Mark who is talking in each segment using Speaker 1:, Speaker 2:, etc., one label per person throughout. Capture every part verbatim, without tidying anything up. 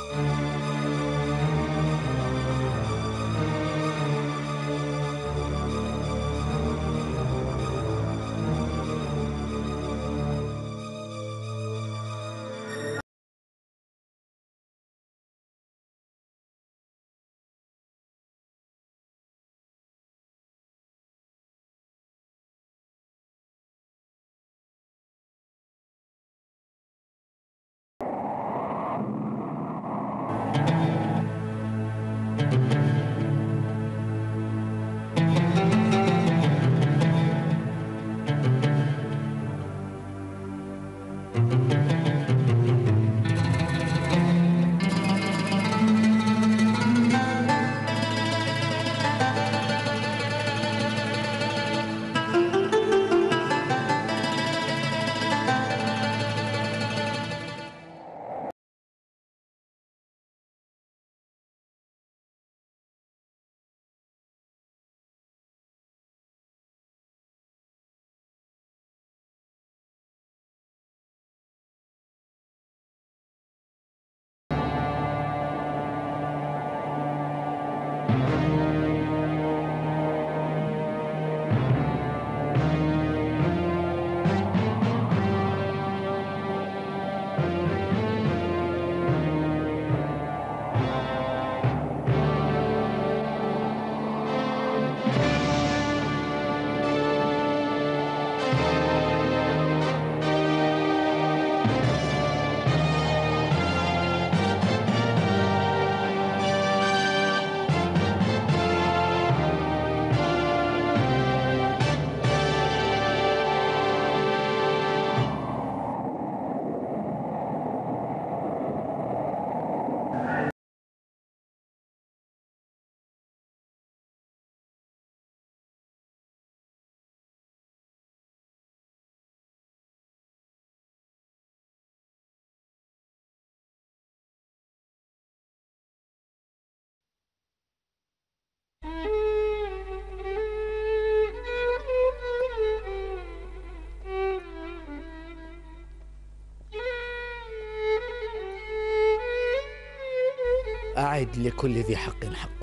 Speaker 1: أعد لكل ذي حق حقه.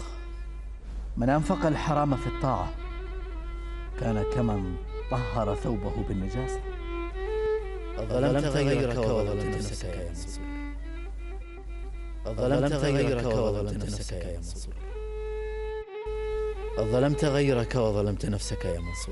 Speaker 2: من أنفق الحرام في الطاعة كان كمن طهر ثوبه بالنجاسة.
Speaker 1: ظلمت غيرك وظلمت نفسك يا منصور. ظلمت غيرك وظلمت نفسك يا منصور. ظلمت غيرك وظلمت نفسك يا منصور.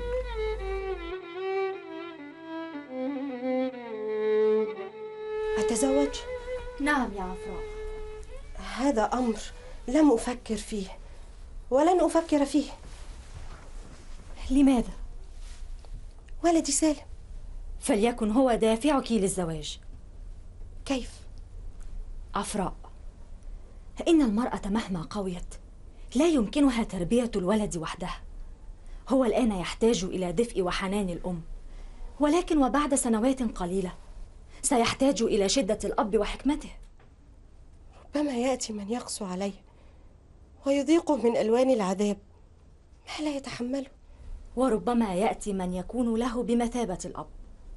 Speaker 3: أتزوج؟
Speaker 4: نعم يا عفراء.
Speaker 3: هذا أمر لم أفكر فيه ولن أفكر فيه.
Speaker 4: لماذا؟
Speaker 3: ولدي سالم.
Speaker 4: فليكن هو دافعك للزواج.
Speaker 3: كيف؟
Speaker 4: عفراء، إن المرأة مهما قويت لا يمكنها تربية الولد وحدها. هو الآن يحتاج إلى دفء وحنان الأم، ولكن وبعد سنوات قليلة سيحتاج إلى شدة الأب وحكمته.
Speaker 3: ربما يأتي من يقسو عليه ويضيقه من ألوان العذاب ما لا يتحمله،
Speaker 4: وربما يأتي من يكون له بمثابة الأب.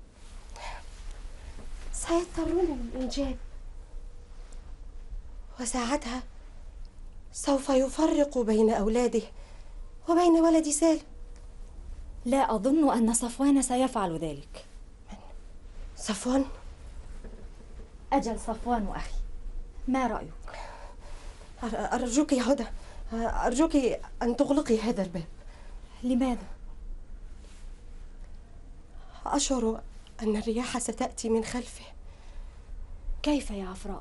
Speaker 3: سيضطرون للإنجاب، وساعتها سوف يفرق بين أولاده وبين ولد سالم.
Speaker 4: لا أظن أن صفوان سيفعل ذلك.
Speaker 3: صفوان؟
Speaker 4: أجل صفوان أخي، ما رأيك؟
Speaker 3: أرجوك يا هدى، أرجوك أن تغلقي هذا الباب.
Speaker 4: لماذا؟
Speaker 3: أشعر أن الرياح ستأتي من خلفه.
Speaker 4: كيف يا عفراء؟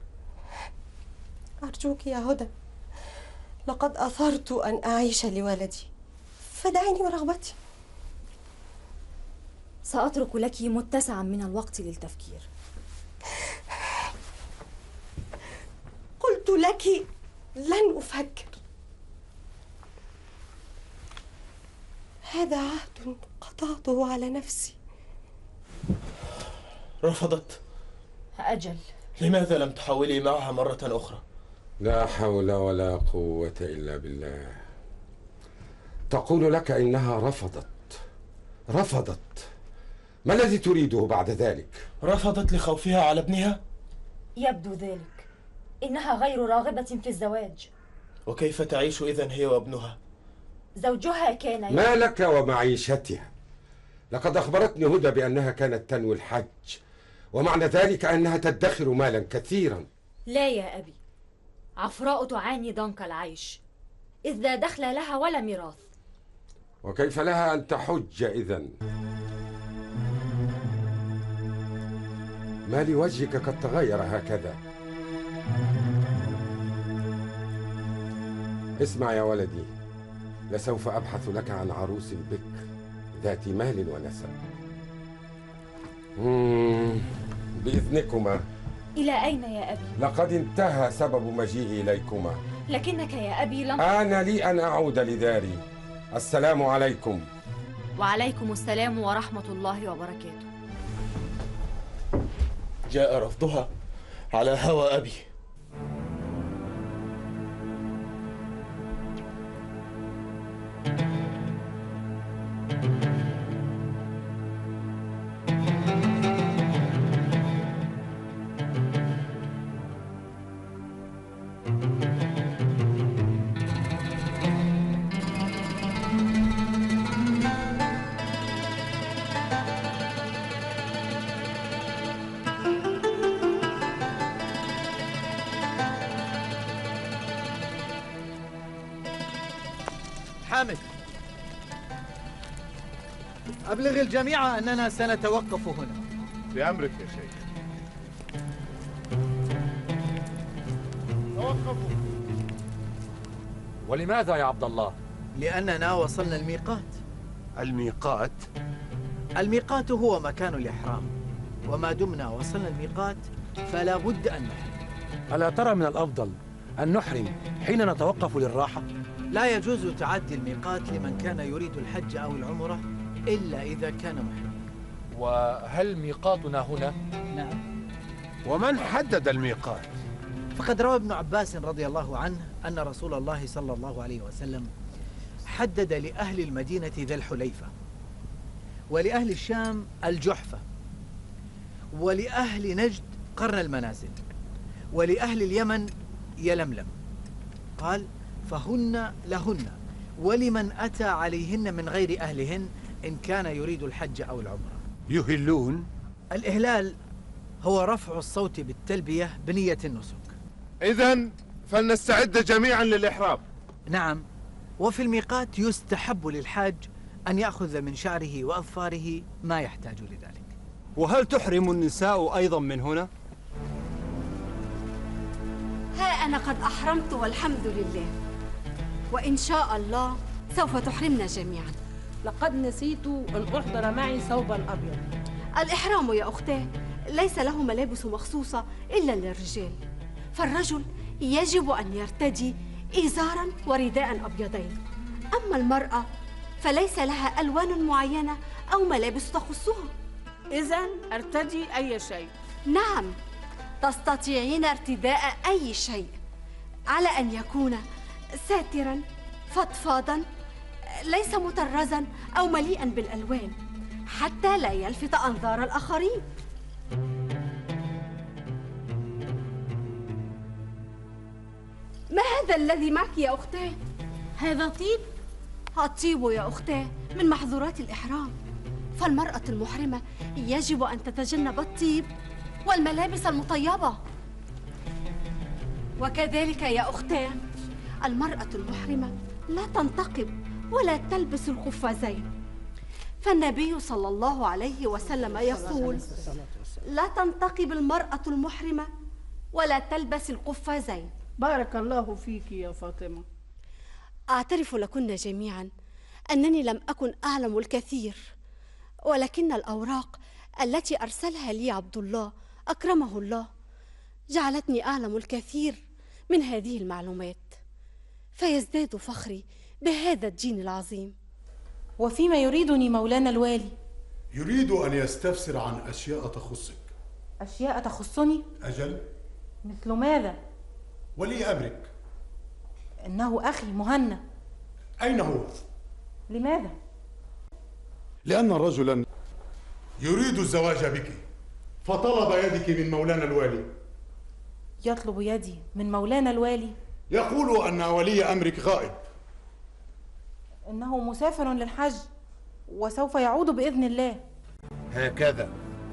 Speaker 3: أرجوك يا هدى، لقد أثرت أن أعيش لولدي، فدعيني برغبتي.
Speaker 4: سأترك لك متسعا من الوقت للتفكير.
Speaker 3: قلت لك لن أفكر. هذا عهد قطعته على نفسي.
Speaker 5: رفضت؟
Speaker 4: أجل.
Speaker 5: لماذا لم تحاولي معها مرة أخرى؟
Speaker 6: لا حول ولا قوة إلا بالله. تقول لك إنها رفضت رفضت ما الذي تريده بعد ذلك؟
Speaker 5: رفضت لخوفها على ابنها؟
Speaker 4: يبدو ذلك. إنها غير راغبة في الزواج.
Speaker 5: وكيف تعيش إذن هي وابنها؟
Speaker 4: زوجها كان
Speaker 6: ما لك ومعيشتها؟ لقد أخبرتني هدى بأنها كانت تنوي الحج، ومعنى ذلك أنها تدخر مالا كثيرا.
Speaker 4: لا يا أبي، عفراء تعاني ضنك العيش، إذ لا دخل لها ولا ميراث.
Speaker 6: وكيف لها أن تحج إذن؟ ما لوجهك قد تغير هكذا؟ اسمع يا ولدي، لسوف أبحث لك عن عروس بكر ذات مال ونسب. مم، بإذنكما.
Speaker 4: إلى أين يا أبي؟
Speaker 6: لقد انتهى سبب مجيئي إليكما.
Speaker 4: لكنك يا أبي لم...
Speaker 6: آن لي أن أعود لداري. السلام عليكم.
Speaker 4: وعليكم السلام ورحمة الله وبركاته.
Speaker 5: جاء رفضها على هوى أبي.
Speaker 2: حامد، أبلغ الجميع أننا سنتوقف هنا.
Speaker 7: بأمرك يا شيخ. توقفوا.
Speaker 8: ولماذا يا عبد الله؟
Speaker 2: لأننا وصلنا الميقات.
Speaker 7: الميقات؟
Speaker 2: الميقات هو مكان الإحرام، وما دمنا وصلنا الميقات فلا بد أن نحرم.
Speaker 8: ألا ترى من الأفضل أن نحرم حين نتوقف للراحة؟
Speaker 2: لا يجوز تعدي الميقات لمن كان يريد الحج أو العمرة إلا إذا كان محرما.
Speaker 8: وهل ميقاتنا هنا؟
Speaker 2: نعم.
Speaker 7: ومن حدد الميقات؟
Speaker 2: فقد روى ابن عباس رضي الله عنه أن رسول الله صلى الله عليه وسلم حدد لأهل المدينة ذا الحليفة، ولأهل الشام الجحفة، ولأهل نجد قرن المنازل، ولأهل اليمن يلملم. قال: فهن لهن ولمن أتى عليهن من غير أهلهن إن كان يريد الحج أو العمرة.
Speaker 7: يهلون؟
Speaker 2: الإهلال هو رفع الصوت بالتلبية بنية النسك.
Speaker 7: إذن فلنستعد جميعا للإحرام.
Speaker 2: نعم، وفي الميقات يستحب للحاج أن يأخذ من شعره وأظفاره ما يحتاج لذلك.
Speaker 9: وهل تحرم النساء أيضا من هنا؟
Speaker 10: ها أنا قد أحرمت والحمد لله، وإن شاء الله سوف تحرمنا جميعا.
Speaker 11: لقد نسيت أن أحضر معي ثوبا أبيض.
Speaker 10: الإحرام يا أختاه ليس له ملابس مخصوصة إلا للرجال، فالرجل يجب أن يرتدي إزارا ورداء أبيضين، أما المرأة فليس لها ألوان معينة أو ملابس تخصها.
Speaker 11: إذن أرتدي أي شيء؟
Speaker 10: نعم، تستطيعين ارتداء أي شيء على أن يكون ساترا فضفاضا، ليس مطرزا أو مليئا بالألوان حتى لا يلفت أنظار الآخرين. ما هذا الذي معك يا أختاه؟
Speaker 11: هذا طيب؟
Speaker 10: الطيب يا أختاه من محظورات الإحرام، فالمرأة المحرمة يجب أن تتجنب الطيب والملابس المطيبة. وكذلك يا أختاه المرأة المحرمة لا تنتقب ولا تلبس القفازين، فالنبي صلى الله عليه وسلم يقول: لا تنتقب المرأة المحرمة ولا تلبس القفازين.
Speaker 11: بارك الله فيك يا فاطمة.
Speaker 10: أعترف لكن جميعا أنني لم أكن أعلم الكثير، ولكن الأوراق التي أرسلها لي عبد الله أكرمه الله جعلتني أعلم الكثير من هذه المعلومات، فيزداد فخري بهذا الدين العظيم.
Speaker 11: وفيما يريدني مولانا الوالي؟
Speaker 12: يريد أن يستفسر عن أشياء تخصك.
Speaker 11: أشياء تخصني؟
Speaker 12: أجل.
Speaker 11: مثل ماذا؟
Speaker 12: ولي أمرك.
Speaker 11: إنه أخي مهنا.
Speaker 12: أين هو؟
Speaker 11: لماذا؟
Speaker 12: لأن رجلا يريد الزواج بك، فطلب يدك من مولانا الوالي.
Speaker 11: يطلب يدي من مولانا الوالي؟
Speaker 12: يقول أن ولي أمرك غائب.
Speaker 11: إنه مسافر للحج وسوف يعود بإذن الله.
Speaker 7: هكذا.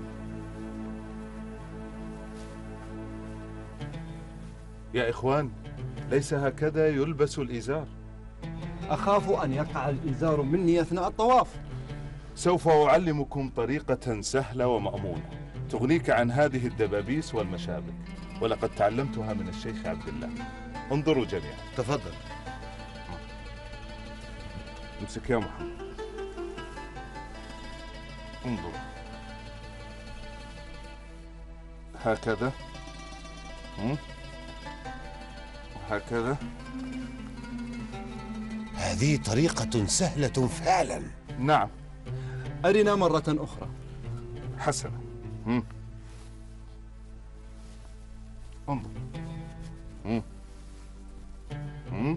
Speaker 7: يا إخوان، ليس هكذا يلبس الإزار.
Speaker 9: أخاف أن يقع الإزار مني أثناء الطواف.
Speaker 7: سوف أعلمكم طريقة سهلة ومأمونة تغنيك عن هذه الدبابيس والمشابك، ولقد تعلمتها من الشيخ عبد الله. انظروا جميعا.
Speaker 13: تفضل.
Speaker 7: امسك يا محمد. انظروا هكذا، هكذا.
Speaker 13: هذه طريقة سهلة فعلا.
Speaker 7: نعم.
Speaker 9: أرنا مرة أخرى.
Speaker 7: حسنا. مم. انظر. مم. مم.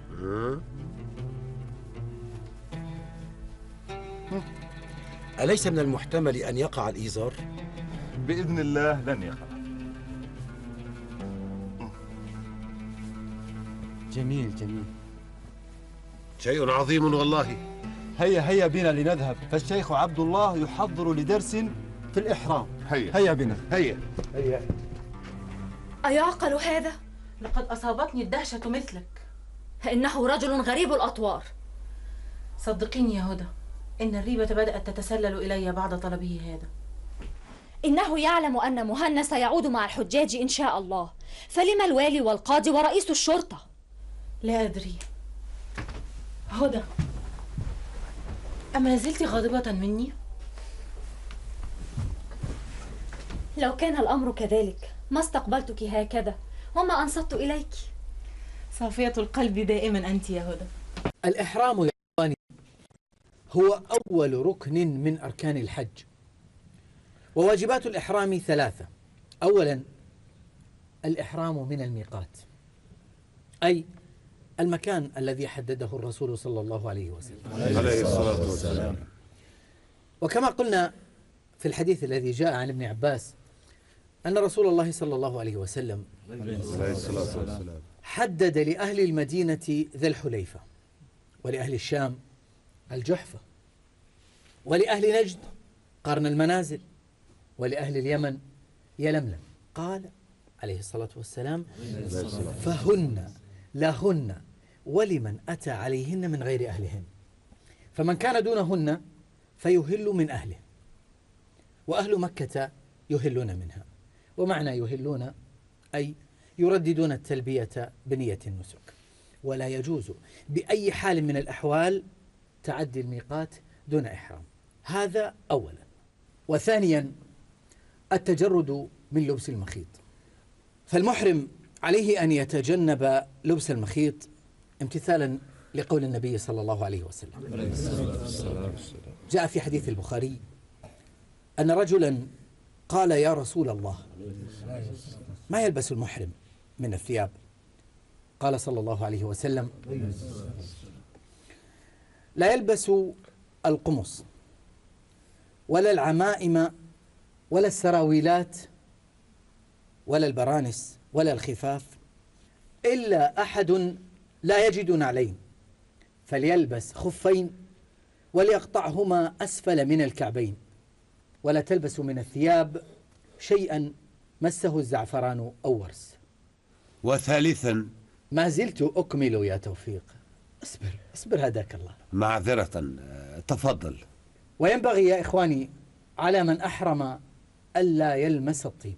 Speaker 13: أليس من المحتمل أن يقع الإيزار؟
Speaker 7: بإذن الله لن يقع.
Speaker 9: جميل جميل.
Speaker 13: شيء عظيم والله.
Speaker 9: هيا هيا بنا لنذهب، فالشيخ عبد الله يحضر لدرس في الإحرام.
Speaker 7: هيا
Speaker 9: هيا بنا.
Speaker 7: هيا
Speaker 13: هيا.
Speaker 4: أيعقل هذا؟
Speaker 11: لقد أصابتني الدهشة مثلك.
Speaker 4: إنه رجل غريب الأطوار.
Speaker 11: صدقيني يا هدى، إن الريبة بدأت تتسلل إلي بعد طلبه هذا.
Speaker 4: إنه يعلم أن مهنا سيعود مع الحجاج إن شاء الله، فلما الوالي والقاضي ورئيس الشرطة؟
Speaker 11: لا أدري. هدى، أما زلت غاضبة مني؟
Speaker 4: لو كان الأمر كذلك ما استقبلتك هكذا وما أنصت إليك.
Speaker 11: صافية القلب دائما أنت يا هدى.
Speaker 2: الإحرام يا إخواني هو أول ركن من أركان الحج، وواجبات الإحرام ثلاثة. أولا الإحرام من الميقات، أي المكان الذي حدده الرسول صلى الله عليه وسلم
Speaker 7: عليه الصلاة والسلام.
Speaker 2: وكما قلنا في الحديث الذي جاء عن ابن عباس أن رسول الله صلى الله عليه وسلم حدد لأهل المدينة ذا الحليفة، ولأهل الشام الجحفة، ولأهل نجد قرن المنازل، ولأهل اليمن يلملم. قال عليه الصلاة والسلام: فهن لهن ولمن أتى عليهن من غير أهلهن. فمن كان دونهن فيهل من أهله، وأهل مكة يهلون منها. ومعنى يهلون أي يرددون التلبية بنية النسك، ولا يجوز بأي حال من الأحوال تعدي الميقات دون إحرام. هذا أولا. وثانيا التجرد من لبس المخيط، فالمحرم عليه أن يتجنب لبس المخيط امتثالا لقول النبي صلى الله عليه وسلم. جاء في حديث البخاري أن رجلا قال: يا رسول الله، ما يلبس المحرم من الثياب؟ قال صلى الله عليه وسلم: لا يلبس القمص ولا العمائم ولا السراويلات ولا البرانس ولا الخفاف إلا أحد لا يجد نعلين، فليلبس خفين وليقطعهما أسفل من الكعبين، ولا تلبس من الثياب شيئا مسه الزعفران أو ورس.
Speaker 13: وثالثا،
Speaker 2: ما زلت أكمل يا توفيق. اصبر اصبر هداك الله.
Speaker 13: معذرة، تفضل.
Speaker 2: وينبغي يا إخواني على من أحرم ألا يلمس الطيب.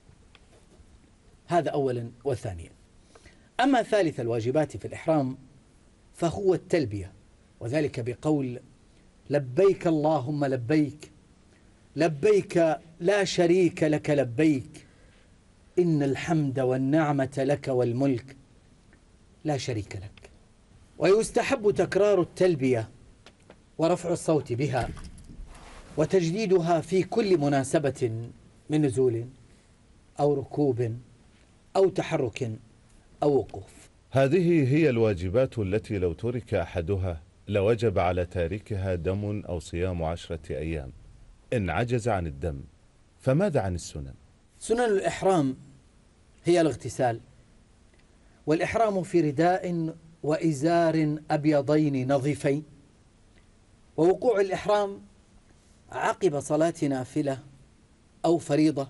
Speaker 2: هذا أولا. وثانيا، أما ثالث الواجبات في الإحرام فهو التلبية، وذلك بقول: لبيك اللهم لبيك، لبيك لا شريك لك لبيك، إن الحمد والنعمة لك والملك لا شريك لك. ويستحب تكرار التلبية ورفع الصوت بها وتجديدها في كل مناسبة من نزول أو ركوب أو تحرك أو وقوف.
Speaker 7: هذه هي الواجبات التي لو ترك أحدها لوجب على تاركها دم أو صيام عشرة أيام إن عجز عن الدم. فماذا عن السنن؟
Speaker 2: سنن الإحرام هي الاغتسال، والإحرام في رداء وإزار أبيضين نظيفين، ووقوع الإحرام عقب صلاة نافلة أو فريضة،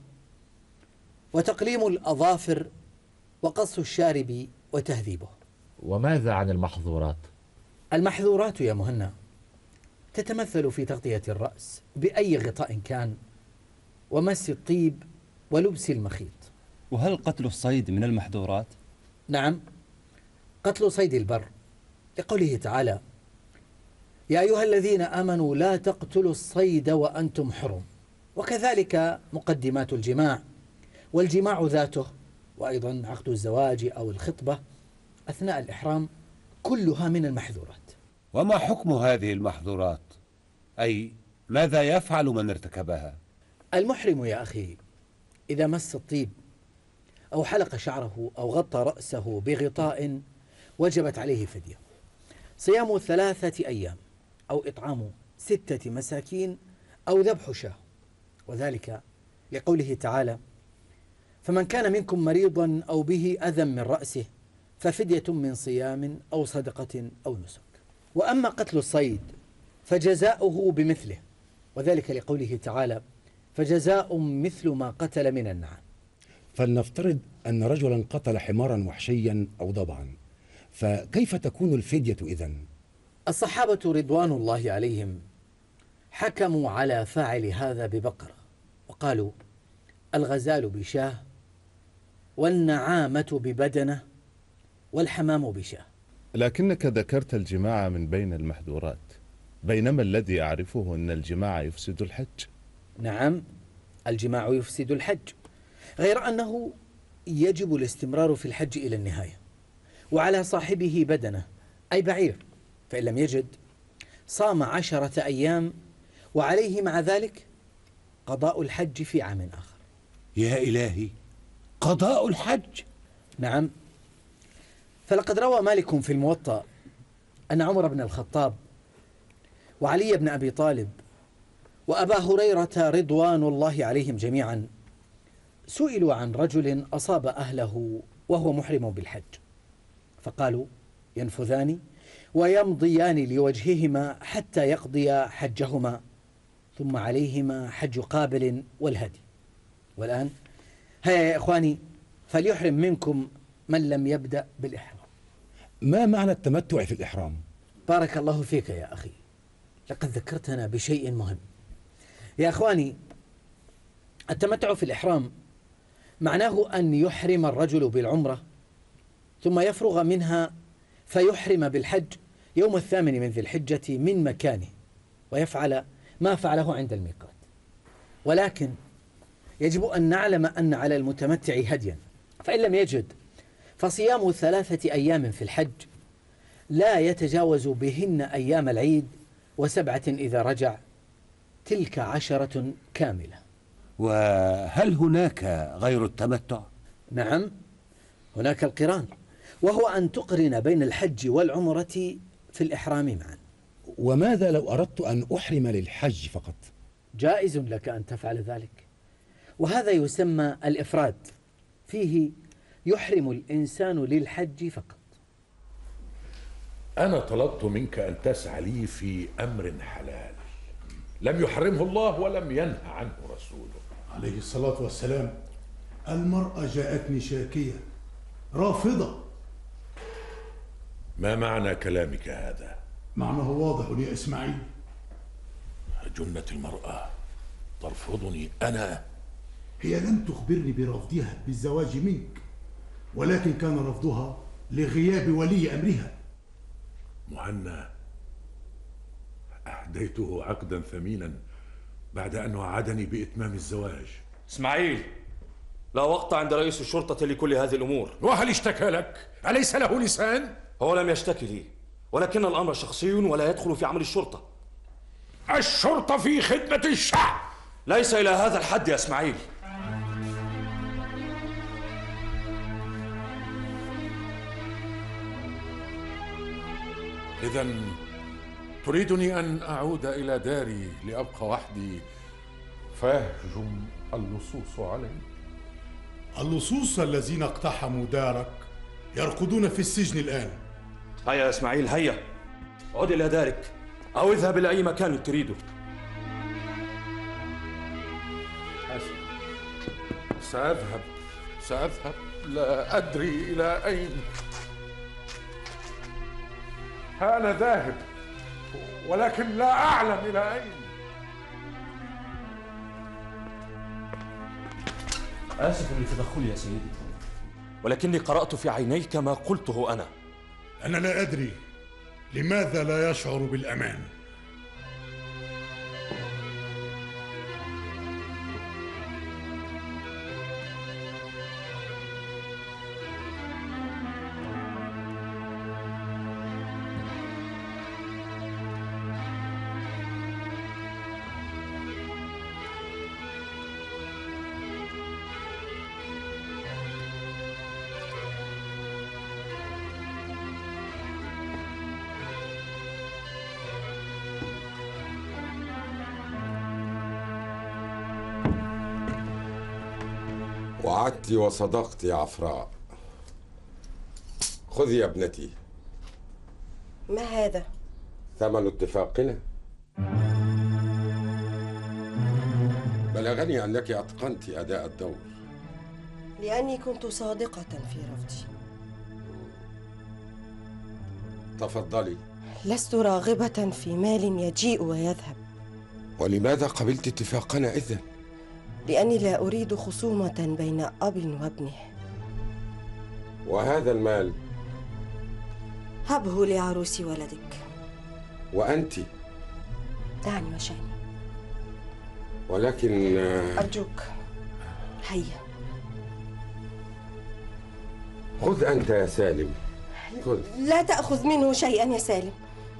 Speaker 2: وتقليم الأظافر وقص الشارب وتهذيبه.
Speaker 14: وماذا عن المحظورات؟
Speaker 2: المحظورات يا مهنا تتمثل في تغطية الرأس بأي غطاء كان، ومس الطيب ولبس المخيط.
Speaker 9: وهل قتل الصيد من المحظورات؟
Speaker 2: نعم، قتل صيد البر لقوله تعالى: يا أيها الذين آمنوا لا تقتلوا الصيد وأنتم حرم. وكذلك مقدمات الجماع، والجماع ذاته، وأيضا عقد الزواج أو الخطبة أثناء الإحرام، كلها من المحظورات.
Speaker 13: وما حكم هذه المحظورات؟ أي ماذا يفعل من ارتكبها؟
Speaker 2: المحرم يا أخي إذا مس الطيب أو حلق شعره أو غطى رأسه بغطاء وجبت عليه فدية، صيام ثلاثة أيام أو إطعام ستة مساكين أو ذبح شاة، وذلك لقوله تعالى: فمن كان منكم مريضا أو به أذى من رأسه ففدية من صيام أو صدقة أو نسك. وأما قتل الصيد فجزاؤه بمثله، وذلك لقوله تعالى: فجزاء مثل ما قتل من النعم.
Speaker 15: فلنفترض أن رجلا قتل حمارا وحشيا أو ضبعا، فكيف تكون الفدية إذن؟
Speaker 2: الصحابة رضوان الله عليهم حكموا على فاعل هذا ببقرة، وقالوا: الغزال بشاه، والنعامة ببدنة، والحمام بشاه.
Speaker 7: لكنك ذكرت الجماع من بين المحظورات، بينما الذي أعرفه أن الجماع يفسد الحج.
Speaker 2: نعم، الجماع يفسد الحج، غير أنه يجب الاستمرار في الحج إلى النهاية، وعلى صاحبه بدنة أي بعير، فإن لم يجد صام عشرة أيام، وعليه مع ذلك قضاء الحج في عام آخر.
Speaker 13: يا إلهي، قضاء الحج؟
Speaker 2: نعم، فلقد روى مالك في الموطأ أن عمر بن الخطاب وعلي بن أبي طالب وأبا هريرة رضوان الله عليهم جميعا سئلوا عن رجل أصاب أهله وهو محرم بالحج، فقالوا: ينفذان ويمضيان لوجههما حتى يقضي حجهما، ثم عليهما حج قابل والهدي. والآن هيا يا إخواني، فليحرم منكم من لم يبدأ بالإحرام.
Speaker 15: ما معنى التمتع في الإحرام؟
Speaker 2: بارك الله فيك يا أخي، لقد ذكرتنا بشيء مهم. يا إخواني، التمتع في الإحرام معناه أن يحرم الرجل بالعمرة ثم يفرغ منها فيحرم بالحج يوم الثامن من ذي الحجة من مكانه، ويفعل ما فعله عند الميقات. ولكن يجب أن نعلم أن على المتمتع هديا، فإن لم يجد فصيام ثلاثة أيام في الحج لا يتجاوز بهن أيام العيد، وسبعة إذا رجع، تلك عشرة كاملة.
Speaker 13: وهل هناك غير التمتع؟
Speaker 2: نعم، هناك القران، وهو أن تقرن بين الحج والعمرة في الإحرام معا.
Speaker 15: وماذا لو أردت أن أحرم للحج فقط؟
Speaker 2: جائز لك أن تفعل ذلك، وهذا يسمى الإفراد، فيه يحرم الإنسان للحج فقط.
Speaker 16: أنا طلبت منك أن تسعى لي في أمر حلال لم يحرمه الله ولم ينه عنه رسوله
Speaker 12: عليه الصلاة والسلام. المرأة جاءتني شاكية رافضة.
Speaker 16: ما معنى كلامك هذا؟
Speaker 12: معناه واضح يا إسماعيل.
Speaker 16: جنت المرأة ترفضني أنا؟
Speaker 12: هي لم تخبرني برفضها بالزواج منك، ولكن كان رفضها لغياب ولي أمرها.
Speaker 16: مهنا، أهديته عقدا ثمينا بعد أن وعدني بإتمام الزواج.
Speaker 17: إسماعيل، لا وقت عند رئيس الشرطة لكل هذه الأمور.
Speaker 16: وهل اشتكى لك؟ أليس له لسان؟
Speaker 17: هو لم يشتكي لي، ولكن الأمر شخصي ولا يدخل في عمل الشرطة.
Speaker 16: الشرطة في خدمة الشعب.
Speaker 17: ليس إلى هذا الحد يا إسماعيل.
Speaker 16: إذن تريدني أن أعود إلى داري لأبقى وحدي فيهجم اللصوص علي؟
Speaker 12: اللصوص الذين اقتحموا دارك يرقدون في السجن الآن.
Speaker 17: هيا يا إسماعيل، هيا عد إلى دارك أو اذهب إلى أي مكان تريده.
Speaker 16: سأذهب سأذهب لا أدري إلى أين. ها أنا ذاهب ولكن لا أعلم إلى أين.
Speaker 17: آسف لتدخلي يا سيدي، ولكني قرأت في عينيك ما قلته أنا.
Speaker 12: أنا لا أدري لماذا لا يشعر بالأمان.
Speaker 6: وعدت وصدقت يا عفراء. خذي يا ابنتي.
Speaker 3: ما هذا؟
Speaker 6: ثمن اتفاقنا. بلغني أنك أتقنت أداء الدور.
Speaker 3: لأني كنت صادقة في رفضي.
Speaker 6: تفضلي.
Speaker 3: لست راغبة في مال يجيء ويذهب.
Speaker 6: ولماذا قبلت اتفاقنا إذن؟
Speaker 3: لأني لا أريد خصومة بين أب وابنه.
Speaker 6: وهذا المال؟
Speaker 3: هبه لعروس ولدك.
Speaker 6: وأنت؟
Speaker 3: دعني وشأني.
Speaker 6: ولكن
Speaker 3: أرجوك هيا.
Speaker 6: خذ أنت يا سالم، خذ.
Speaker 3: لا تأخذ منه شيئا يا سالم.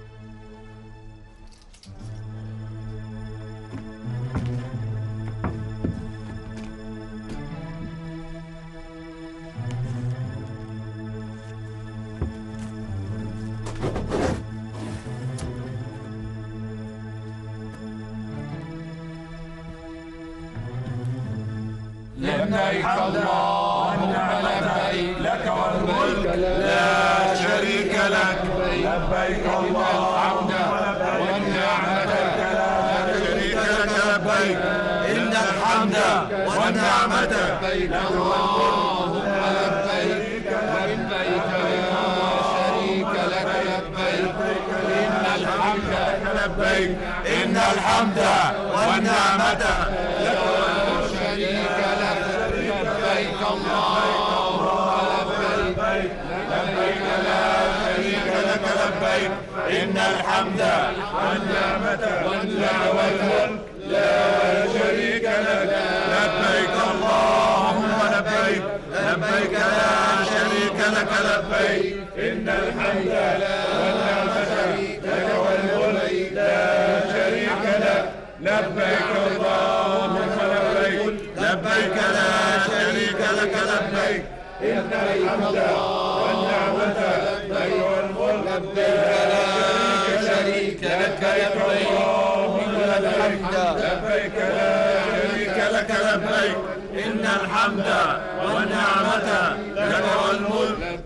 Speaker 18: لبيك اللهم لبيك لك والملك لا شريك لك. لبيك اللهم والنعمة لا شريك لك. لبيك إن الحمد والنعمة لك والملك لبيك لبيك لا شريك لك. لبيك إن الحمد لبيك إن الحمد والنعمة لك والملك شريك لك. لبيك اللهم لبيك لبيك لا شريك لك. لبيك إن الحمد والنعمة والملك لا شريك لك. لبيك اللهم لبيك لبيك لا شريك لك. لبيك إن الحمد والنعمة لك والملك لا شريك لك. لبيك اللهم لبيك لبيك لا شريك لك. لبيك إن الحمد والنعمة لك والملك لا شريك لك. لبيك اللهم لبيك لبيك لا شريك لك. لبيك إن الحمد والنعمة لك والملك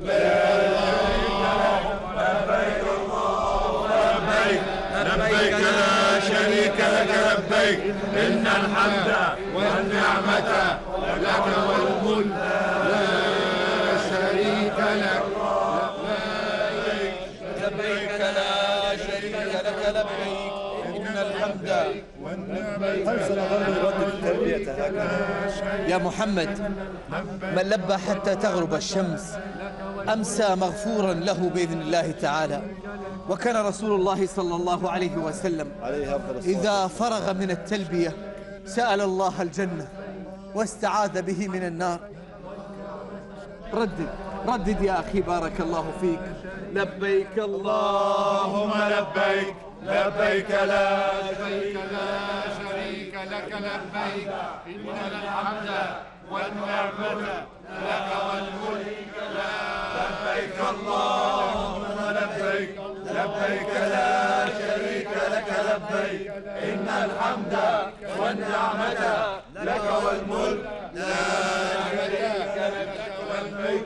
Speaker 18: لبيك اللهم لبيك لبيك لا شريك لك. لبيك إن الحمد والنعمة لك والملك لا شريك لك. لبيك لا شريك لك. لبيك إن الحمد والنعمة.
Speaker 9: هل سنظل نردد التلبية هكذا؟
Speaker 19: يا محمد، من لبى حتى تغرب الشمس أمسى مغفورا له بإذن الله تعالى. وكان رسول الله صلى الله عليه وسلم إذا فرغ من التلبية سأل الله الجنة واستعاذ به من النار. ردد ردد يا أخي بارك الله فيك. لبيك اللهم لبيك لبيك لا شريك لك. لبيك إن الحمد والنعمة لك والملك لبيك اللهم لبيك لبيك لا شريك لك. لبيك إن الحمد والنعمة لك والملك لا شريك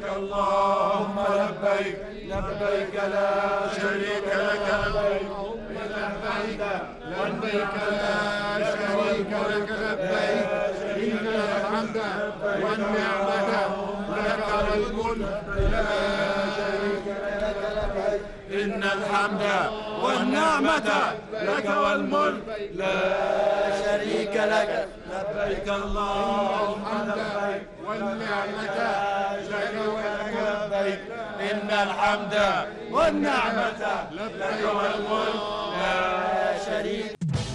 Speaker 18: اللهم لبيك لبيك لا شريك لك لبيك إن الحمد لبيك لا شريك لك لبيك إن الحمد والنعمة لك والملك لا شريك لك لبيك إن الحمد والنعمة لك والملك لا شريك لك لبيك اللهم لبيك والنعمة لك والملك إن الحمد والنعمة لك والملك لا شريك.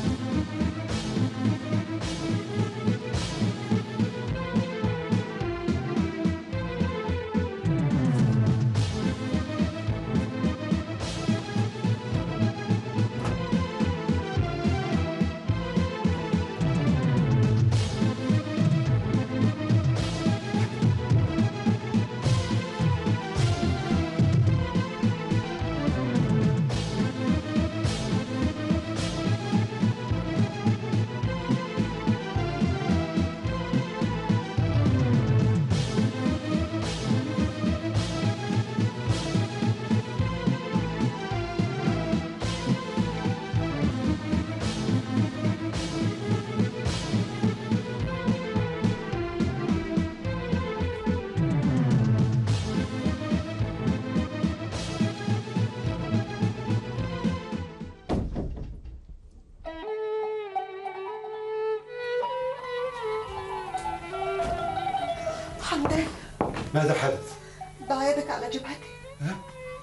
Speaker 3: حمدان،
Speaker 6: ماذا حدث؟
Speaker 3: ضع يدك على جبهتي.
Speaker 6: ها؟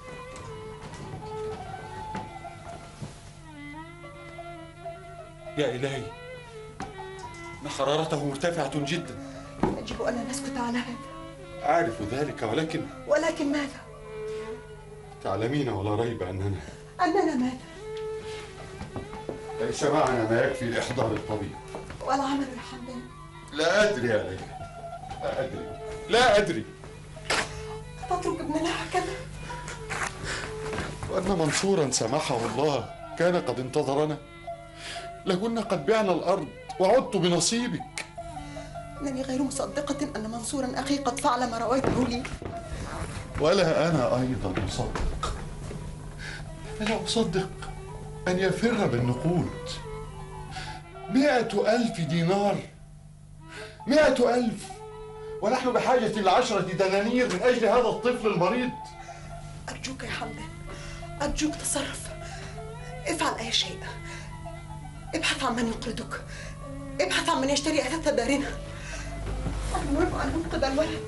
Speaker 17: يا إلهي، إن حرارته مرتفعة جدا.
Speaker 3: يجب أن نسكت على هذا.
Speaker 6: أعرف ذلك، ولكن
Speaker 3: ولكن ماذا؟
Speaker 6: تعلمين ولا ريب أننا
Speaker 3: أننا ماذا؟
Speaker 6: ليس معنا ما يكفي لإحضار الطبيب.
Speaker 3: والعمل يا حمدان؟
Speaker 6: لا أدري يا ليلى، لا أدري لا أدري
Speaker 3: تترك ابننا هكذا؟
Speaker 6: وأن منصورا سمحه الله كان قد انتظرنا، لكنا قد بعنا الأرض وعدت بنصيبك.
Speaker 3: إنني غير مصدقة أن منصورا أخي قد فعل ما رويته لي.
Speaker 6: ولا أنا أيضا أصدق، ألا أصدق أن يفر بالنقود. مئة ألف دينار، مئة ألف، ونحن بحاجة لعشرة دنانير من أجل هذا الطفل المريض.
Speaker 3: أرجوك يا حمدان، أرجوك تصرف، افعل أي شيء. ابحث عن من ينقذك، ابحث عن من يشتري أثاث دارنا. أنا نريد أن ننقذ الولد.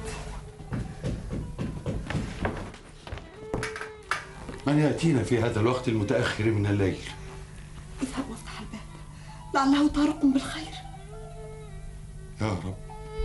Speaker 6: من يأتينا في هذا الوقت المتأخر من الليل؟
Speaker 3: اذهب وافتح الباب، لعله طارق بالخير.
Speaker 6: يا رب.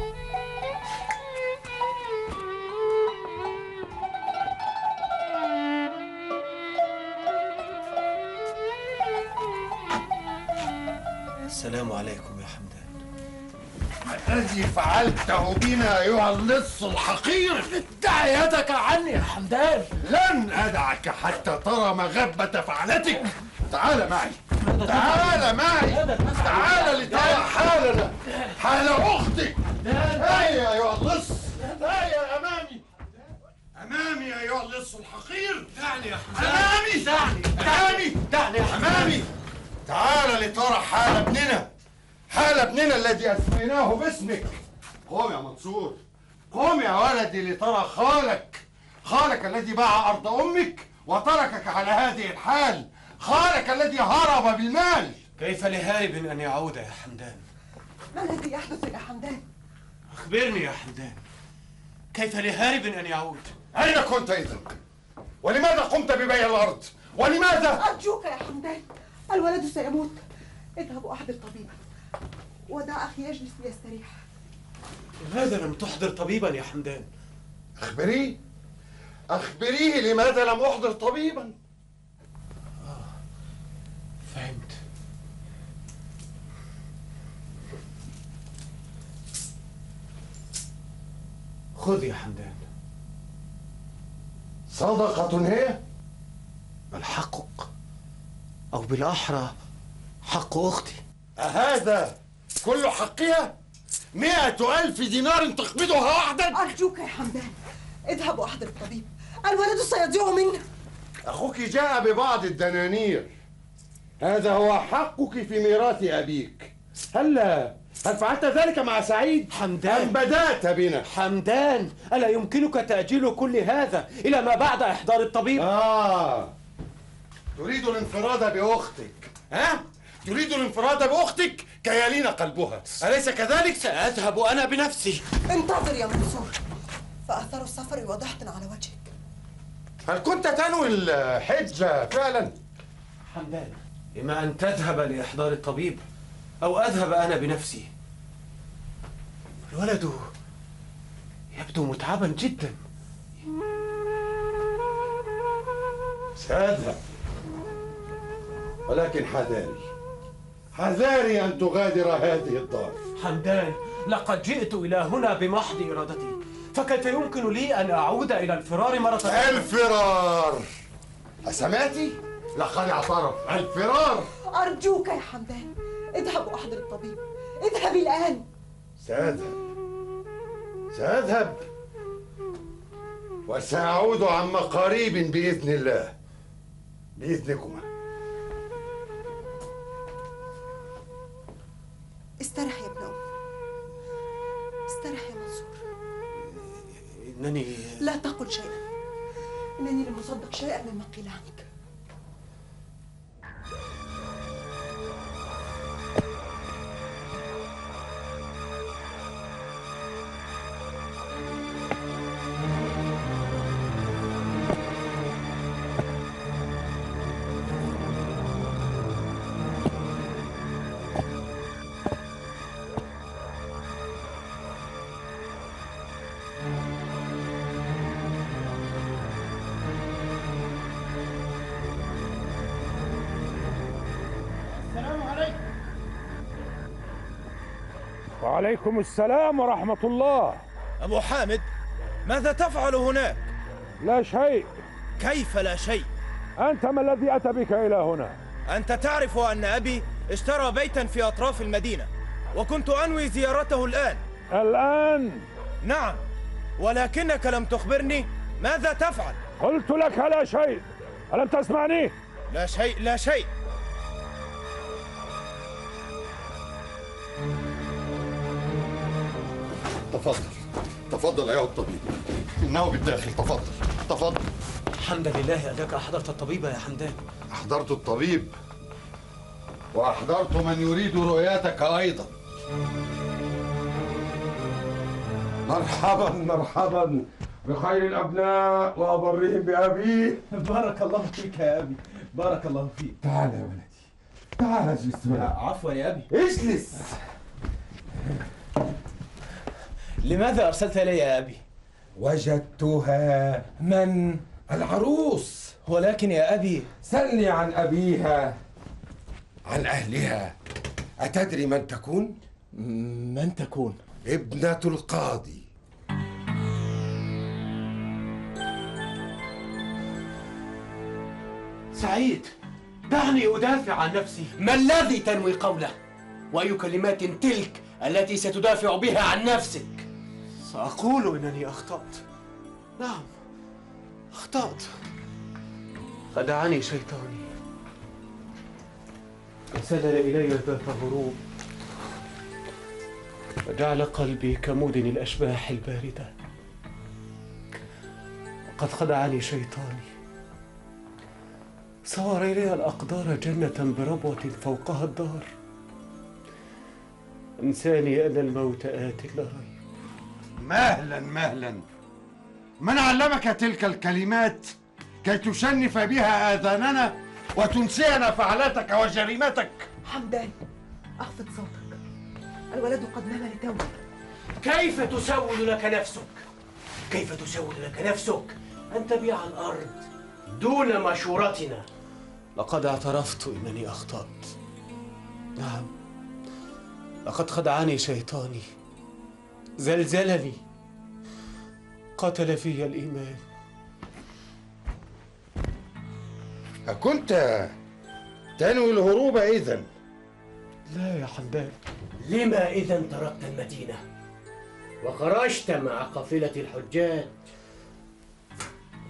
Speaker 20: السلام عليكم يا حمدان.
Speaker 12: الذي فعلته بنا أيها اللص الحقير.
Speaker 20: دع يدك عني يا حمدان.
Speaker 12: لن أدعك حتى ترى مغبة فعلتك. تعال معي، تعال معي، تعال لترى حالنا، حال أختك. هيا أيها اللص، هيا أمامي، أمامي أيها اللص الحقير.
Speaker 20: دعني يا حمدان.
Speaker 12: أمامي،
Speaker 20: دعني
Speaker 12: أمامي،
Speaker 20: دعني يا حمدان.
Speaker 12: أمامي. تعال لترى حال ابننا، حال ابننا الذي أسميناه باسمك. قم يا منصور، قم يا ولدي لترى خالك، خالك الذي باع أرض أمك وتركك على هذه الحال، خالك الذي هرب بالمال.
Speaker 20: كيف لهارب أن يعود يا حمدان؟
Speaker 3: ما الذي يحدث يا حمدان؟
Speaker 20: أخبرني يا حمدان، كيف لهارب أن يعود؟
Speaker 12: أين كنت إذن؟ ولماذا قمت ببيع الأرض؟ ولماذا؟
Speaker 3: أرجوك يا حمدان، الولد سيموت. اذهب وأحضر طبيبا، ودع أخي يجلس ليستريح.
Speaker 20: لماذا لم تحضر طبيبا يا حمدان؟
Speaker 12: أخبريه، أخبريه لماذا لم أحضر طبيبا.
Speaker 20: آه، فهمت. خذ يا حمدان.
Speaker 12: صدقة هي؟
Speaker 20: بل حقك، أو بالأحرى حق أختي.
Speaker 12: أهذا كل حقها؟ مئة ألف دينار تقبضها وحدك؟
Speaker 3: أرجوك يا حمدان، اذهب وأحضر الطبيب، الولد سيضيع منه.
Speaker 12: أخوك جاء ببعض الدنانير، هذا هو حقك في ميراث أبيك. هلا هل فعلت ذلك مع سعيد؟
Speaker 20: حمدان،
Speaker 12: أم بدأت بنا؟
Speaker 20: حمدان، ألا يمكنك تأجيل كل هذا إلى ما بعد إحضار الطبيب؟
Speaker 12: آه تريد الانفراد بأختك، ها؟ تريد الانفراد بأختك كي يلين قلبها، أليس كذلك؟
Speaker 20: سأذهب أنا بنفسي.
Speaker 3: انتظر يا منصور، فأثر السفر واضحة على وجهك.
Speaker 12: هل كنت تنوي الحجة فعلا؟
Speaker 20: حمدان، إما أن تذهب لإحضار الطبيب أو أذهب أنا بنفسي. الولد يبدو متعبا جدا.
Speaker 12: سأذهب، ولكن حذاري حذاري أن تغادر هذه الدار.
Speaker 20: حمدان، لقد جئت إلى هنا بمحض إرادتي، فكيف يمكن لي أن أعود إلى الفرار مرة أخرى؟
Speaker 12: الفرار! أسمعتي؟ لقد اعترف. الفرار!
Speaker 3: أرجوك يا حمدان، اذهب وأحضر الطبيب، اذهب الآن.
Speaker 12: سأذهب سأذهب وسأعود عما قريب بإذن الله، بإذنكما.
Speaker 3: استرح يا ابن أم، استرح يا منصور.
Speaker 20: إنني
Speaker 3: لا تقل شيئا، إنني لم أصدق شيئا مما قيل عنك.
Speaker 13: وعليكم السلام ورحمة الله.
Speaker 21: أبو حامد، ماذا تفعل هناك؟
Speaker 13: لا شيء.
Speaker 21: كيف لا شيء؟
Speaker 13: أنت ما الذي أتى بك إلى هنا؟
Speaker 21: أنت تعرف أن أبي اشترى بيتا في أطراف المدينة، وكنت أنوي زيارته الآن.
Speaker 13: الآن؟
Speaker 21: نعم، ولكنك لم تخبرني ماذا تفعل.
Speaker 13: قلت لك لا شيء، ألم تسمعني؟
Speaker 21: لا شيء لا شيء.
Speaker 12: تفضل تفضل أيها الطبيب، إنه بالداخل. تفضل تفضل.
Speaker 20: الحمد لله أنك أحضرت الطبيب يا حمدان.
Speaker 12: أحضرت الطبيب وأحضرت من يريد رؤيتك أيضا. مرحبا مرحبا بخير الأبناء وأبرهم بأبيه.
Speaker 9: بارك الله فيك يا أبي، بارك الله فيك.
Speaker 12: تعال يا ولدي، تعال اجلس معي.
Speaker 9: عفوا يا أبي.
Speaker 12: اجلس.
Speaker 20: لماذا أرسلت إلي يا أبي؟
Speaker 12: وجدتها.
Speaker 20: من؟
Speaker 12: العروس.
Speaker 20: ولكن يا أبي،
Speaker 12: سلني عن أبيها، عن أهلها. أتدري من تكون؟
Speaker 20: من تكون؟
Speaker 12: ابنة القاضي.
Speaker 20: سعيد، دعني أدافع عن نفسي. ما الذي تنوي قوله؟ وأي كلمات تلك التي ستدافع بها عن نفسك؟ سأقول إنني أخطأت. نعم، أخطأت. خدعني شيطاني، وسلل إلي ذات غروب، وجعل قلبي كمدن الأشباح الباردة. وقد خدعني شيطاني، صور لي الأقدار جنة بربوة فوقها الدار. أنساني أن الموت آت لا ريب.
Speaker 12: مهلا مهلا، من علمك تلك الكلمات كي تشنف بها آذاننا وتنسينا فعلاتك وجريمتك؟
Speaker 3: حمدان، أخفض صوتك، الولد قد نام لتوه.
Speaker 20: كيف تسول لك نفسك؟ كيف تسول لك نفسك أن تبيع الأرض دون مشورتنا؟ لقد اعترفت إنني أخطأت. نعم، لقد خدعني شيطاني، زلزلني، قتل في الإيمان.
Speaker 12: أكنت تنوي الهروب إذن؟
Speaker 20: لا يا حمدان. لما إذن تركت المدينة وخرجت مع قافلة الحجاج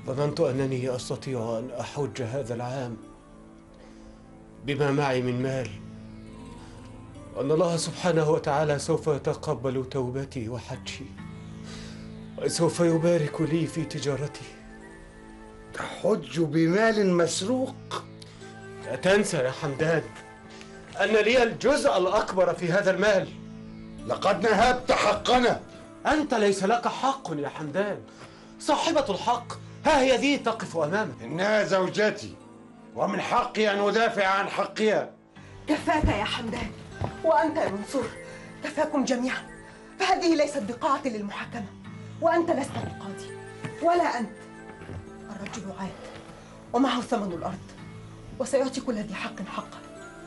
Speaker 20: ظننت أنني أستطيع أن أحج هذا العام بما معي من مال، وأن الله سبحانه وتعالى سوف يتقبل توبتي وحجي، وسوف يبارك لي في تجارتي.
Speaker 12: تحج بمال مسروق؟
Speaker 20: لا تنسى يا حمدان أن لي الجزء الأكبر في هذا المال.
Speaker 12: لقد نهبت حقنا.
Speaker 20: أنت ليس لك حق يا حمدان، صاحبة الحق ها هي ذي تقف أمامك.
Speaker 12: إنها زوجتي ومن حقي أن أدافع عن حقها.
Speaker 3: كفاك يا حمدان، وأنت يا منصور كفاكم جميعا، فهذه ليست بقاعة للمحاكمة، وأنت لست القاضي ولا أنت. الرجل عاد ومعه ثمن الأرض، وسيعطي كل ذي حق حقه،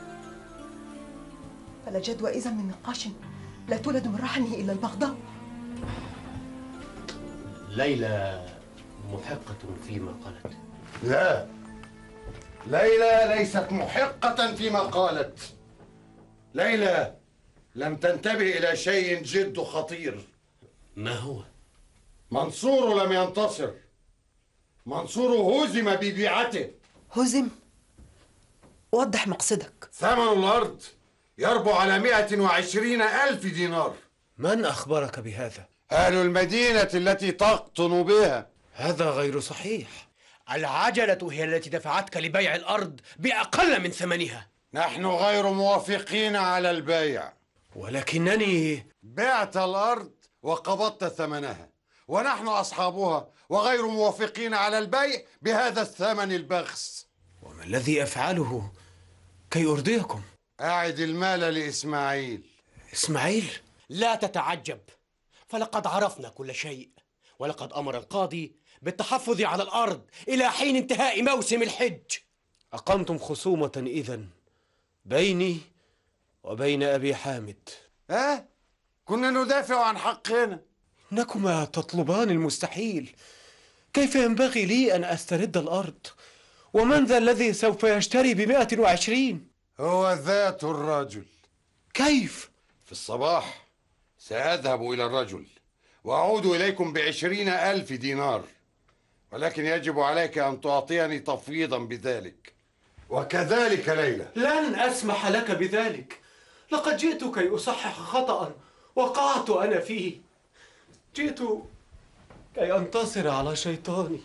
Speaker 3: فلا جدوى إذا من نقاش لا تولد من رحمه إلا البغضاء.
Speaker 20: ليلى محقة فيما قالت.
Speaker 12: لا، ليلى ليست محقة فيما قالت. ليلى لم تنتبه إلى شيء جد خطير.
Speaker 20: ما هو؟
Speaker 12: منصور لم ينتصر، منصور هزم ببيعته.
Speaker 3: هزم؟ وضح مقصدك.
Speaker 12: ثمن الأرض يربو على مئة وعشرين ألف دينار.
Speaker 20: من أخبرك بهذا؟
Speaker 12: أهل المدينة التي تقطن بها.
Speaker 20: هذا غير صحيح. العجلة هي التي دفعتك لبيع الأرض بأقل من ثمنها.
Speaker 12: نحن غير موافقين على البيع.
Speaker 20: ولكنني
Speaker 12: بعت الأرض وقبضت ثمنها، ونحن أصحابها وغير موافقين على البيع بهذا الثمن البخس.
Speaker 20: وما الذي أفعله كي أرضيكم؟
Speaker 12: أعد المال لإسماعيل.
Speaker 20: إسماعيل؟ لا تتعجب، فلقد عرفنا كل شيء، ولقد أمر القاضي بالتحفظ على الأرض إلى حين انتهاء موسم الحج. أقمتم خصومة إذن بيني وبين أبي حامد.
Speaker 12: أه؟ كنا ندافع عن حقنا.
Speaker 20: إنكما تطلبان المستحيل. كيف ينبغي لي أن أسترد الأرض؟ ومن ذا الذي سوف يشتري بمئة وعشرين؟
Speaker 12: هو ذات الرجل.
Speaker 20: كيف؟
Speaker 12: في الصباح سأذهب إلى الرجل وأعود إليكم بعشرين ألف دينار، ولكن يجب عليك أن تعطيني تفويضا بذلك، وكذلك ليلى.
Speaker 20: لن أسمح لك بذلك. لقد جئت كي أصحح خطأ وقعت أنا فيه. جئت كي أنتصر على شيطاني،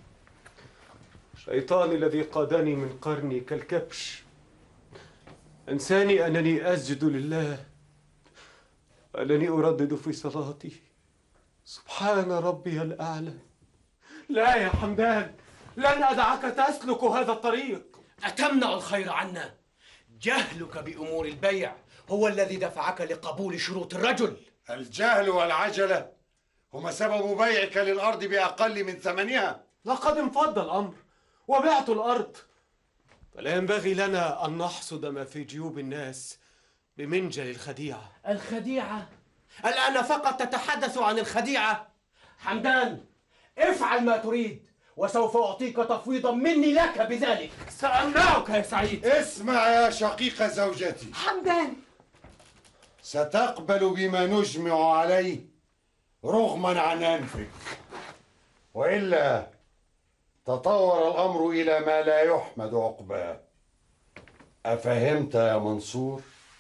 Speaker 20: شيطاني الذي قادني من قرني كالكبش، أنساني أنني أسجد لله، أنني أردد في صلاتي سبحان ربي الأعلى. لا يا حمدان، لن أدعك تسلك هذا الطريق. أتمنع الخير عنا؟ جهلك بأمور البيع هو الذي دفعك لقبول شروط الرجل.
Speaker 12: الجهل والعجلة هما سبب بيعك للأرض بأقل من ثمنها.
Speaker 20: لقد انفض الأمر وبعت الأرض، فلا ينبغي لنا أن نحصد ما في جيوب الناس بمنجل الخديعة. الخديعة؟ الآن فقط تتحدث عن الخديعة؟ حمدان، افعل ما تريد وسوف أعطيك تفويضا مني لك بذلك. سأمنعك يا سعيد.
Speaker 12: اسمع يا شقيق زوجتي.
Speaker 3: حمدان،
Speaker 12: ستقبل بما نجمع عليه رغما عن أنفك، وإلا تطور الأمر إلى ما لا يحمد عقباه. أفهمت يا منصور؟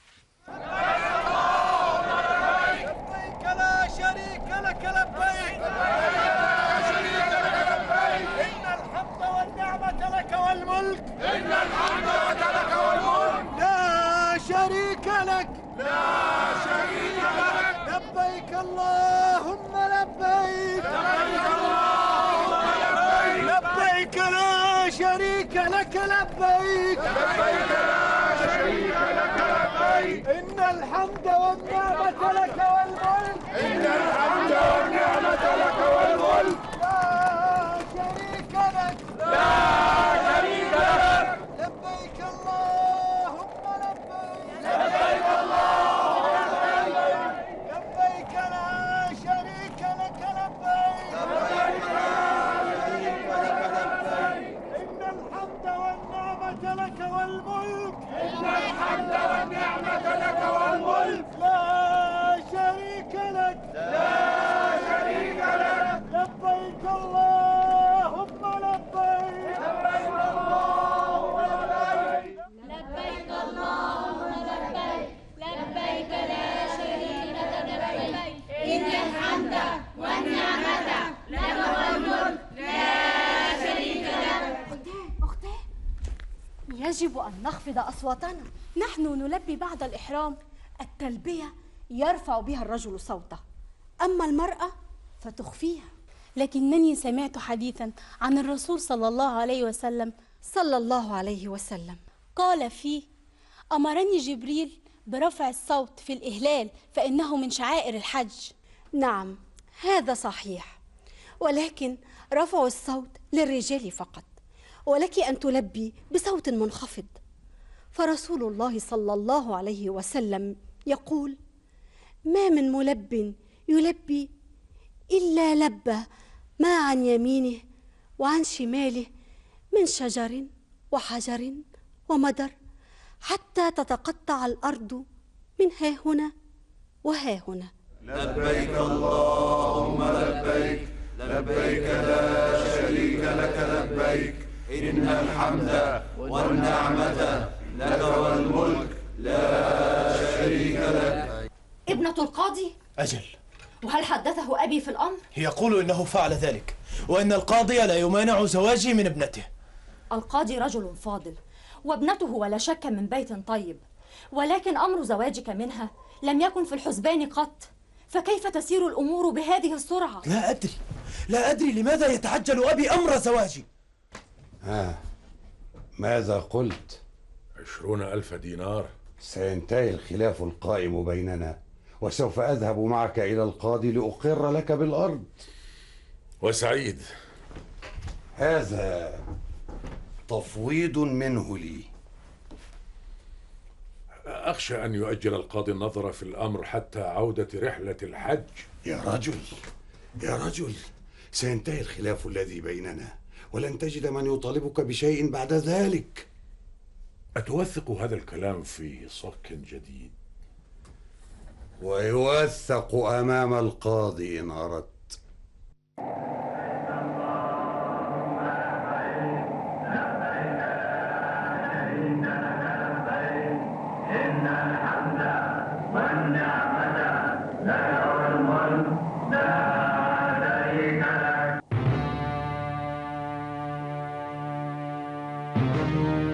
Speaker 18: لبيك لا شريك لك لبيك، لا شريك لك لبيك، إن الحمد والنعمة لك والملك، إن الحمد لك والملك، لا شريك لك، لا شريك لك، لبيك اللهم لبيك، لبيك اللهم لبيك، لبيك لا شريك لك لبيك، لبيك لا شريك لك لبيك، إن الحمد والنعمة لك والملك، إن الحمد والنعمة لك والملك، لا شريك لك، لا شريك لك، لبيك اللهم لبيك، لبيك اللهم لبيك، لبيك لا شريك لك لبيك، لبيك لا شريك لك لبيك، إن الحمد والنعمة لك والملك، إن الحمد والنعمة لك والملك، لا شريك لك، لا شريك لك، لبيك
Speaker 10: يجب أن نخفض أصواتنا. نحن نلبي بعد الإحرام. التلبية يرفع بها الرجل صوته، أما المرأة فتخفيها.
Speaker 1: لكنني سمعت حديثا عن الرسول صلى الله عليه وسلم
Speaker 10: صلى الله عليه وسلم
Speaker 1: قال فيه: أمرني جبريل برفع الصوت في الإهلال فإنه من شعائر الحج.
Speaker 10: نعم هذا صحيح، ولكن رفع الصوت للرجال فقط، ولك أن تلبي بصوت منخفض، فرسول الله صلى الله عليه وسلم يقول: ما من ملب يلبي إلا لبى ما عن يمينه وعن شماله من شجر وحجر ومدر حتى تتقطع الأرض من ها هنا وها هنا.
Speaker 18: لبيك اللهم لبيك، لبيك لا شريك لك لبيك، إن الحمد والنعمة لك والملك لا شريك لك.
Speaker 4: ابنة القاضي؟
Speaker 20: أجل.
Speaker 4: وهل حدثه أبي في الأمر؟
Speaker 20: يقول إنه فعل ذلك، وإن القاضي لا يمانع زواجي من ابنته.
Speaker 4: القاضي رجل فاضل، وابنته ولا شك من بيت طيب، ولكن أمر زواجك منها لم يكن في الحسبان قط، فكيف تسير الأمور بهذه السرعة؟
Speaker 20: لا أدري، لا أدري لماذا يتعجل أبي أمر زواجي.
Speaker 6: ها ماذا قلت؟
Speaker 16: عشرون ألف دينار.
Speaker 6: سينتهي الخلاف القائم بيننا، وسوف أذهب معك إلى القاضي لأقر لك بالأرض.
Speaker 16: وسعيد،
Speaker 6: هذا تفويض منه لي.
Speaker 16: أخشى أن يؤجل القاضي النظر في الأمر حتى عودة رحلة الحج.
Speaker 6: يا رجل يا رجل سينتهي الخلاف الذي بيننا، ولن تجد من يطالبك بشيء بعد ذلك.
Speaker 16: أتوثق هذا الكلام في صك جديد؟
Speaker 6: ويوثق أمام القاضي إن أردت.
Speaker 18: إن الحمد والنعمة لك والملك لا شريك لك.